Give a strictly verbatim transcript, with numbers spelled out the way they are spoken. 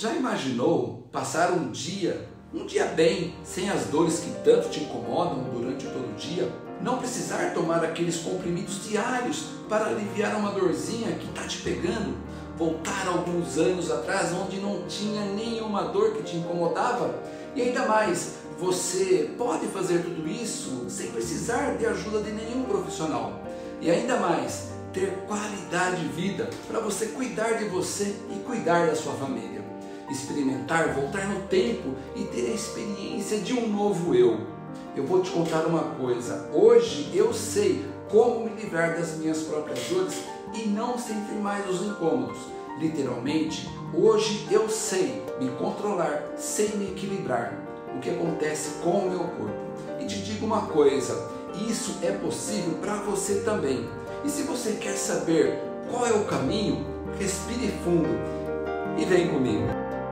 Já imaginou passar um dia, um dia bem, sem as dores que tanto te incomodam durante todo o dia? Não precisar tomar aqueles comprimidos diários para aliviar uma dorzinha que está te pegando? Voltar alguns anos atrás onde não tinha nenhuma dor que te incomodava? E ainda mais, você pode fazer tudo isso sem precisar de ajuda de nenhum profissional. E ainda mais, ter qualidade de vida para você cuidar de você e cuidar da sua família. Experimentar, voltar no tempo e ter a experiência de um novo eu. Eu vou te contar uma coisa, hoje eu sei como me livrar das minhas próprias dores e não sentir mais os incômodos. Literalmente, hoje eu sei me controlar sem me equilibrar. O que acontece com o meu corpo. E te digo uma coisa, isso é possível para você também. E se você quer saber qual é o caminho, respire fundo e vem comigo.